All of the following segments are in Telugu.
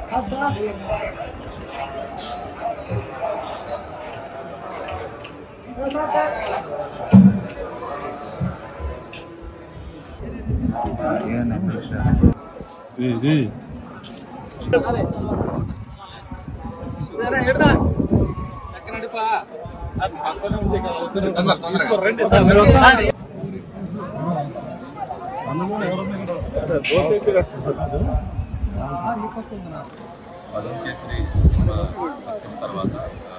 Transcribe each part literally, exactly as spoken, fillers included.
వరుణ్ కేసరి సినిమా సక్సెస్ తర్వాత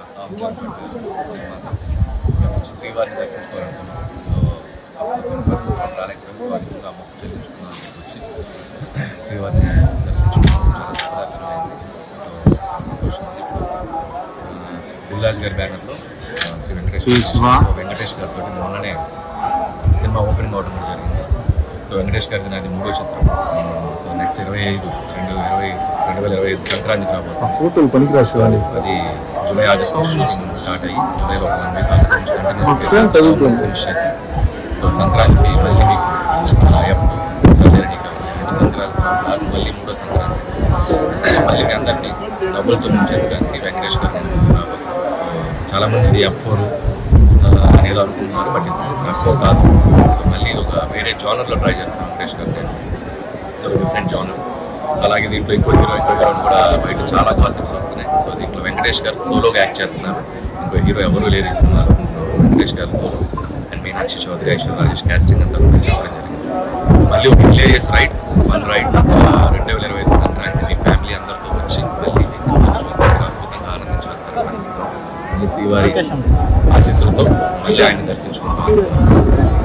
శ్రీవారిని దర్శించుకోవాలనుకున్నాం. సో కార్యక్రమం వారికి కూడా మొక్కు చెల్లించుకున్నాను వచ్చి శ్రీవారిని దర్శించుకున్నాం. చాలా దర్శనమైంది. సో సంతోషం. ఇప్పుడు దిల్రాజ్ గారి బ్యానర్లో శ్రీ వెంకటేష్ వెంకటేష్ గారితో మొన్ననే సినిమా ఓపెనింగ్ అవడం కూడా జరిగింది. సో వెంకటేష్ గారిది నాది మూడో చిత్రం. సో నెక్స్ట్ ఇరవై ఐదు రెండు ఇరవై రెండు వేల ఇరవై ఐదు సంక్రాంతికి రాబోతుంది. అది జూలై ఆగస్ట్ షూటింగ్ స్టార్ట్ అయ్యి జూలైలో ఒక వన్ వీక్ ఆగస్ట్ నుంచి కంటిన్యూస్ ఫినిష్ చేసి సో సంక్రాంతికి మళ్ళీ మీకు ఎఫ్ టూ సర్జరీ రెండు సంక్రాంతి తర్వాత మళ్ళీ మూడో సంక్రాంతి మళ్ళీ మీ అందరినీ డబ్బులతో ముంచేయడానికి వెంకటేష్ గారు రాబోతుంది. సో చాలామంది ఇది ఎఫ్ ఫోర్ అనేది అనుకుంటున్నారు, బట్ ఎఫ్ ఫోర్ కాదు. సో మళ్ళీ ఇది ఒక వేరే జానర్లో ట్రై చేస్తాను వెంకటేష్ గారు. నేను ఇది ఒక డిఫరెంట్ జానర్. అలాగే దీంట్లో ఇంకో హీరో ఇంకో హీరోని కూడా బయట చాలా కాన్సెప్ట్స్ వస్తున్నాయి. సో దీంట్లో వెంకటేష్ గారు సోలోగా యాక్ట్ చేస్తున్నారు. ఇంకో హీరో ఎవరూ లేరు ఈ సినిమాలో. So Venkatesh garu solo and Meenakshi Chaudhary, Aishwarya Rajesh casting అంతా కూడా చెప్పడం జరిగింది. మళ్ళీ ఒక హిలేరియస్ రైడ్, ఫన్ రైడ్ రెండు వేల ఇరవై ఐదు సంక్రాంతి మీ ఫ్యామిలీ అందరితో వచ్చి మళ్ళీ ఈ సినిమాను చూసి అద్భుతంగా ఆనందించాలని ఆశిస్తున్నాం. మళ్ళీ శ్రీవారి ఆశీస్సులతో మళ్ళీ ఆయన దర్శించుకుంటాం.